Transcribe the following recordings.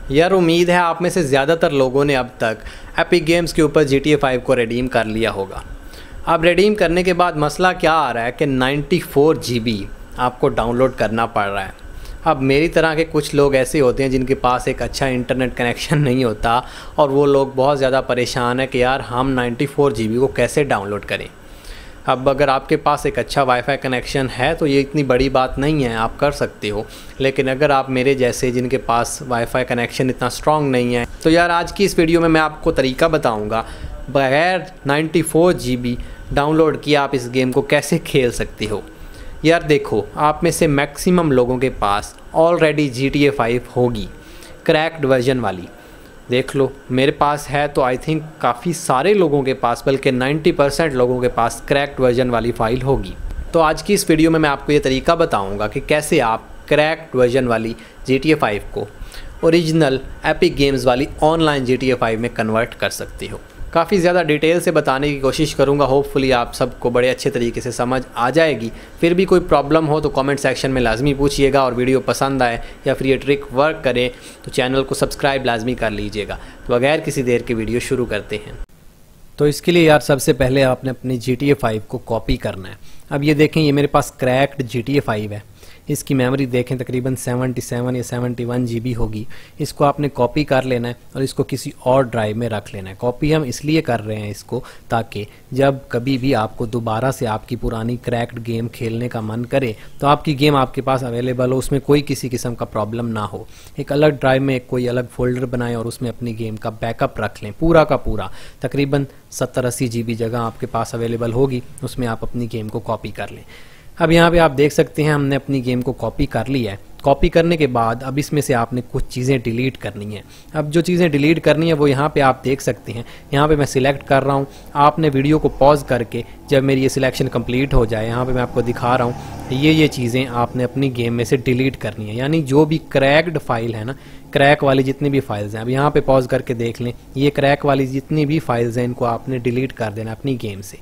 यार उम्मीद है आप में से ज़्यादातर लोगों ने अब तक एपिक गेम्स के ऊपर GTA 5 को रिडीम कर लिया होगा। अब रिडीम करने के बाद मसला क्या आ रहा है कि 94 GB आपको डाउनलोड करना पड़ रहा है। अब मेरी तरह के कुछ लोग ऐसे होते हैं जिनके पास एक अच्छा इंटरनेट कनेक्शन नहीं होता और वो लोग बहुत ज़्यादा परेशान है कि यार हम 94 GB को कैसे डाउनलोड करें। अब अगर आपके पास एक अच्छा वाईफाई कनेक्शन है तो ये इतनी बड़ी बात नहीं है, आप कर सकते हो। लेकिन अगर आप मेरे जैसे जिनके पास वाईफाई कनेक्शन इतना स्ट्रॉन्ग नहीं है तो यार आज की इस वीडियो में मैं आपको तरीका बताऊंगा बगैर 94 GB डाउनलोड किए आप इस गेम को कैसे खेल सकते हो। यार देखो, आप में से मैक्सिमम लोगों के पास ऑलरेडी GTA 5 होगी क्रैक्ड वर्जन वाली। देख लो, मेरे पास है तो आई थिंक काफ़ी सारे लोगों के पास, बल्कि 90% लोगों के पास क्रैक्ड वर्जन वाली फ़ाइल होगी। तो आज की इस वीडियो में मैं आपको ये तरीका बताऊंगा कि कैसे आप क्रैक्ड वर्जन वाली GTA 5 को ओरिजिनल एपिक गेम्स वाली ऑनलाइन GTA 5 में कन्वर्ट कर सकते हो। काफ़ी ज़्यादा डिटेल से बताने की कोशिश करूंगा, होपफुली आप सबको बड़े अच्छे तरीके से समझ आ जाएगी। फिर भी कोई प्रॉब्लम हो तो कमेंट सेक्शन में लाजमी पूछिएगा, और वीडियो पसंद आए या फिर ये ट्रिक वर्क करे तो चैनल को सब्सक्राइब लाजमी कर लीजिएगा। तो बगैर किसी देर के वीडियो शुरू करते हैं। तो इसके लिए यार सबसे पहले आपने अपनी GTA 5 को कॉपी करना है। अब ये देखें, ये मेरे पास क्रैक्ड GTA 5 है। इसकी मेमोरी देखें तकरीबन 77 या 71 GB होगी। इसको आपने कॉपी कर लेना है और इसको किसी और ड्राइव में रख लेना है। कॉपी हम इसलिए कर रहे हैं इसको ताकि जब कभी भी आपको दोबारा से आपकी पुरानी क्रैक्ड गेम खेलने का मन करे तो आपकी गेम आपके पास अवेलेबल हो, उसमें कोई किसी किस्म का प्रॉब्लम ना हो। एक अलग ड्राइव में कोई अलग फोल्डर बनाएं और उसमें अपनी गेम का बैकअप रख लें, पूरा का पूरा। तकरीबन 70-80 GB जगह आपके पास अवेलेबल होगी, उसमें आप अपनी गेम को कॉपी कर लें। अब यहाँ पे आप देख सकते हैं हमने अपनी गेम को कॉपी कर लिया है। कॉपी करने के बाद अब इसमें से आपने कुछ चीज़ें डिलीट करनी है। अब जो चीज़ें डिलीट करनी है वो यहाँ पे आप देख सकते हैं। यहाँ पे मैं सिलेक्ट कर रहा हूँ। आपने वीडियो को पॉज करके जब मेरी ये सिलेक्शन कंप्लीट हो जाए, यहाँ पे मैं आपको दिखा रहा हूँ, ये चीज़ें आपने अपनी गेम में से डिलीट करनी है। यानी जो भी क्रैक्ड फाइल है ना, क्रैक वाली जितनी भी फाइल्स हैं, अब यहाँ पे पॉज करके देख लें, ये क्रैक वाली जितनी भी फाइल्स हैं इनको आपने डिलीट कर देना अपनी गेम से।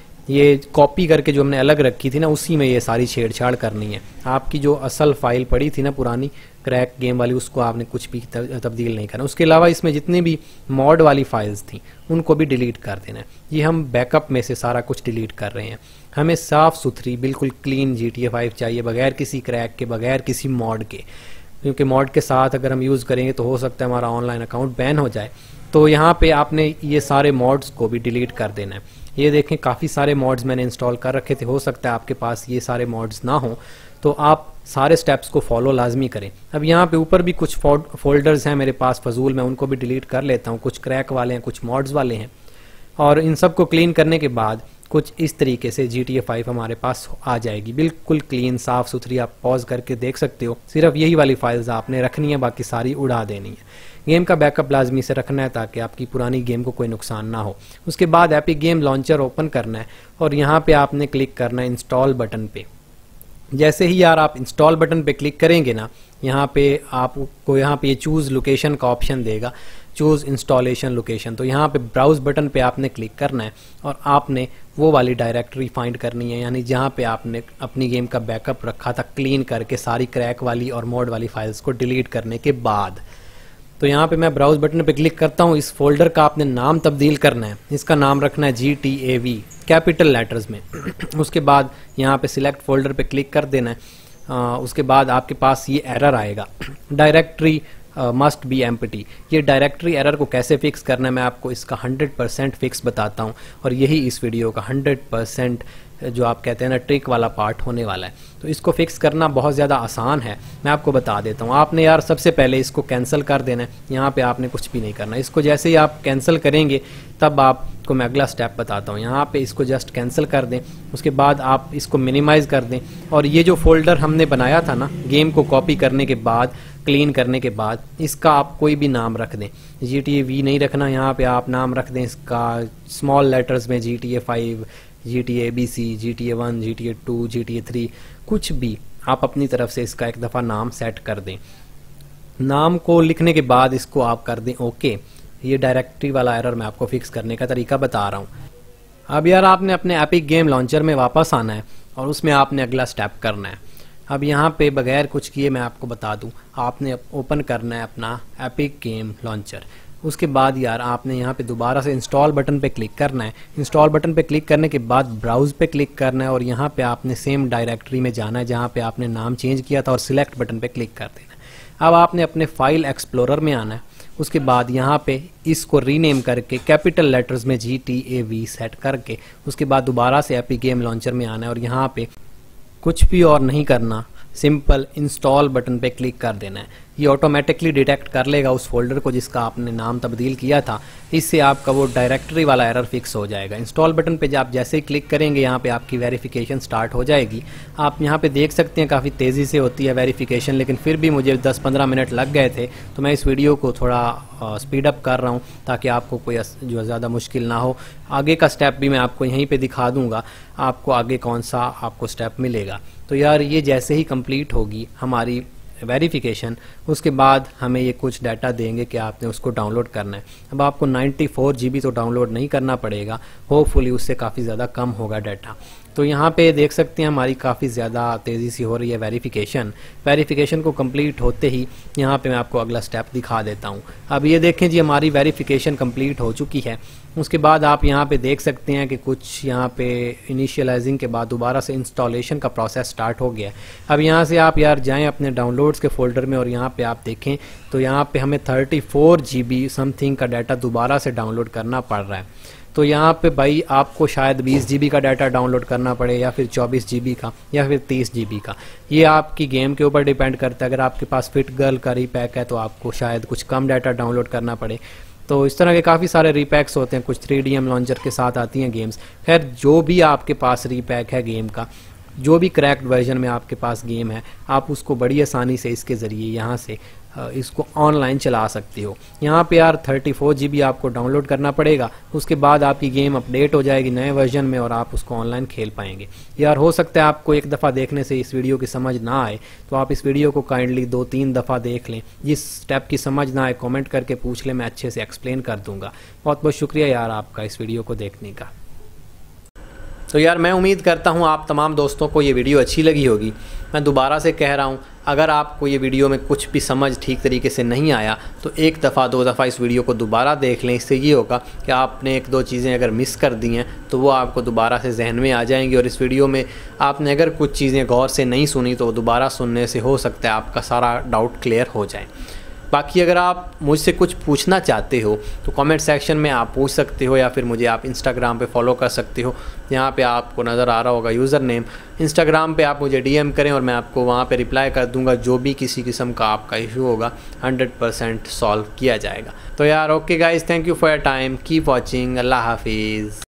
ये कॉपी करके जो हमने अलग रखी थी ना, उसी में ये सारी छेड़छाड़ करनी है। आपकी जो असल फाइल पड़ी थी ना पुरानी क्रैक गेम वाली, उसको आपने कुछ भी तब्दील नहीं करना। उसके अलावा इसमें जितनी भी मॉड वाली फाइल्स थी उनको भी डिलीट कर देना है। ये हम बैकअप में से सारा कुछ डिलीट कर रहे हैं। हमें साफ़ सुथरी बिल्कुल क्लीन GTA 5 चाहिए, बगैर किसी क्रैक के, बगैर किसी मॉड के। क्योंकि मॉड के साथ अगर हम यूज़ करेंगे तो हो सकता है हमारा ऑनलाइन अकाउंट बैन हो जाए। तो यहाँ पे आपने ये सारे मॉड्स को भी डिलीट कर देना है। ये देखें, काफ़ी सारे मॉड्स मैंने इंस्टॉल कर रखे थे। हो सकता है आपके पास ये सारे मॉड्स ना हो, तो आप सारे स्टेप्स को फॉलो लाजमी करें। अब यहाँ पे ऊपर भी कुछ फोल्डर्स हैं मेरे पास फजूल, मैं उनको भी डिलीट कर लेता हूँ। कुछ क्रैक वाले हैं, कुछ मॉड्स वाले हैं। और इन सब को क्लीन करने के बाद कुछ इस तरीके से GTA 5 हमारे पास आ जाएगी, बिल्कुल क्लीन साफ़ सुथरी। आप पॉज करके देख सकते हो। सिर्फ यही वाली फाइल्स आपने रखनी है, बाकी सारी उड़ा देनी है। गेम का बैकअप लाजमी से रखना है ताकि आपकी पुरानी गेम को कोई नुकसान ना हो। उसके बाद एपिक गेम लॉन्चर ओपन करना है और यहाँ पे आपने क्लिक करना है इंस्टॉल बटन पे। जैसे ही यार आप इंस्टॉल बटन पे क्लिक करेंगे ना, यहाँ पे आपको यहाँ पे ये चूज़ लोकेशन का ऑप्शन देगा, चूज़ इंस्टॉलेशन लोकेशन। तो यहाँ पे ब्राउज बटन पे आपने क्लिक करना है और आपने वो वाली डायरेक्टरी फाइंड करनी है, यानी जहाँ पे आपने अपनी गेम का बैकअप रखा था क्लीन करके सारी क्रैक वाली और मॉड वाली फाइल्स को डिलीट करने के बाद। तो यहाँ पे मैं ब्राउज बटन पे क्लिक करता हूँ। इस फोल्डर का आपने नाम तब्दील करना है। इसका नाम रखना है GTAV कैपिटल लेटर्स में। उसके बाद यहाँ पे सिलेक्ट फोल्डर पे क्लिक कर देना है। उसके बाद आपके पास ये एरर आएगा, डायरेक्टरी मस्ट बी एम्प्टी। ये डायरेक्टरी एरर को कैसे फिक्स करना है मैं आपको इसका 100% फिक्स बताता हूँ, और यही इस वीडियो का 100% जो आप कहते हैं ना ट्रिक वाला पार्ट होने वाला है। तो इसको फिक्स करना बहुत ज़्यादा आसान है, मैं आपको बता देता हूँ। आपने यार सबसे पहले इसको कैंसिल कर देना है। यहाँ पे आपने कुछ भी नहीं करना। इसको जैसे ही आप कैंसिल करेंगे तब आपको मैं अगला स्टेप बताता हूँ। यहाँ पे इसको जस्ट कैंसिल कर दें। उसके बाद आप इसको मिनिमाइज़ कर दें और ये जो फोल्डर हमने बनाया था ना गेम को कॉपी करने के बाद, क्लीन करने के बाद, इसका आप कोई भी नाम रख दें। GTA-V नहीं रखना, यहाँ पे आप नाम रख दें इसका स्मॉल लेटर्स में GTA 5, GTA ABC, GTA 1, GTA 2, GTA 3, कुछ भी आप अपनी तरफ से इसका एक दफ़ा नाम सेट कर दें। नाम को लिखने के बाद इसको आप कर दें ओके। ये डायरेक्टरी वाला एरर मैं आपको फिक्स करने का तरीका बता रहा हूँ। अब यार आपने अपने एपिक गेम लॉन्चर में वापस आना है और उसमें आपने अगला स्टेप करना है। अब यहाँ पे बगैर कुछ किए मैं आपको बता दूँ, आपने ओपन करना है अपना एपिक गेम लॉन्चर। उसके बाद यार आपने यहाँ पे दोबारा से इंस्टॉल बटन पे क्लिक करना है। इंस्टॉल बटन पे क्लिक करने के बाद ब्राउज़ पे क्लिक करना है और यहाँ पे आपने सेम डायरेक्टरी में जाना है जहाँ पे आपने नाम चेंज किया था और सिलेक्ट बटन पे क्लिक कर देना है। अब आपने अपने फाइल एक्सप्लोरर में आना है। उसके बाद यहाँ पे इसको रीनेम करके कैपिटल लेटर्स में GTAV सेट करके उसके बाद दोबारा से एपिक गेम लॉन्चर में आना है और यहाँ पे कुछ भी और नहीं करना, सिंपल इंस्टॉल बटन पे क्लिक कर देना है। ये ऑटोमेटिकली डिटेक्ट कर लेगा उस फोल्डर को जिसका आपने नाम तब्दील किया था। इससे आपका वो डायरेक्टरी वाला एरर फिक्स हो जाएगा। इंस्टॉल बटन पे जब आप जैसे ही क्लिक करेंगे यहाँ पे आपकी वेरिफिकेशन स्टार्ट हो जाएगी। आप यहाँ पे देख सकते हैं काफ़ी तेज़ी से होती है वेरिफिकेशन, लेकिन फिर भी मुझे 10-15 मिनट लग गए थे, तो मैं इस वीडियो को थोड़ा स्पीड अप कर रहा हूँ ताकि आपको कोई जो ज़्यादा मुश्किल ना हो। आगे का स्टेप भी मैं आपको यहीं पर दिखा दूँगा, आपको आगे कौन सा आपको स्टेप मिलेगा। तो यार ये जैसे ही कंप्लीट होगी हमारी वेरिफिकेशन, उसके बाद हमें ये कुछ डाटा देंगे कि आपने उसको डाउनलोड करना है। अब आपको 94 GB तो डाउनलोड नहीं करना पड़ेगा, होपफुली उससे काफ़ी ज़्यादा कम होगा डाटा। तो यहाँ पे देख सकते हैं हमारी काफ़ी ज़्यादा तेज़ी से हो रही है वेरिफिकेशन को कंप्लीट होते ही यहाँ पे मैं आपको अगला स्टेप दिखा देता हूँ। अब ये देखें जी, हमारी वेरिफिकेशन कंप्लीट हो चुकी है। उसके बाद आप यहाँ पे देख सकते हैं कि कुछ यहाँ पे इनिशियलाइजिंग के बाद दोबारा से इंस्टॉलेशन का प्रोसेस स्टार्ट हो गया है। अब यहाँ से आप यार जाएं अपने डाउनलोड्स के फोल्डर में और यहाँ पे आप देखें तो यहाँ पे हमें 34 GB समथिंग का डाटा दोबारा से डाउनलोड करना पड़ रहा है। तो यहाँ पे भाई आपको शायद 20 GB का डाटा डाउनलोड करना पड़े या फिर 24 GB का या फिर 30 GB का, ये आपकी गेम के ऊपर डिपेंड करता है। अगर आपके पास फिट गर्ल का रीपैक है तो आपको शायद कुछ कम डाटा डाउनलोड करना पड़े। तो इस तरह के काफ़ी सारे रीपैक्स होते हैं, कुछ 3DM लॉन्चर के साथ आती हैं गेम्स। खैर जो भी आपके पास रीपैक है गेम का, जो भी क्रैक्ड वर्जन में आपके पास गेम है, आप उसको बड़ी आसानी से इसके ज़रिए यहाँ से इसको ऑनलाइन चला सकते हो। यहाँ पे यार 34 GB आपको डाउनलोड करना पड़ेगा। उसके बाद आपकी गेम अपडेट हो जाएगी नए वर्जन में और आप उसको ऑनलाइन खेल पाएंगे। यार हो सकता है आपको एक दफ़ा देखने से इस वीडियो की समझ ना आए, तो आप इस वीडियो को काइंडली 2-3 दफ़ा देख लें। जिस स्टेप की समझ ना आए कॉमेंट करके पूछ लें, मैं अच्छे से एक्सप्लेन कर दूँगा। बहुत बहुत शुक्रिया यार आपका इस वीडियो को देखने का। तो यार मैं उम्मीद करता हूँ आप तमाम दोस्तों को ये वीडियो अच्छी लगी होगी। मैं दोबारा से कह रहा हूँ, अगर आपको ये वीडियो में कुछ भी समझ ठीक तरीके से नहीं आया तो एक दफ़ा 2 दफ़ा इस वीडियो को दोबारा देख लें। इससे ये होगा कि आपने 1-2 चीज़ें अगर मिस कर दी हैं तो वो आपको दोबारा से जहन में आ जाएंगी। और इस वीडियो में आपने अगर कुछ चीज़ें गौर से नहीं सुनी तो दोबारा सुनने से हो सकता है आपका सारा डाउट क्लियर हो जाए। बाकी अगर आप मुझसे कुछ पूछना चाहते हो तो कमेंट सेक्शन में आप पूछ सकते हो, या फिर मुझे आप इंस्टाग्राम पे फॉलो कर सकते हो। यहाँ पे आपको नज़र आ रहा होगा यूज़र नेम। इंस्टाग्राम पे आप मुझे DM करें और मैं आपको वहाँ पे रिप्लाई कर दूँगा। जो भी किसी किस्म का आपका इशू होगा 100% सॉल्व किया जाएगा। तो यार okay guys, thank you for your time, keep watching, अल्लाह हाफिज़।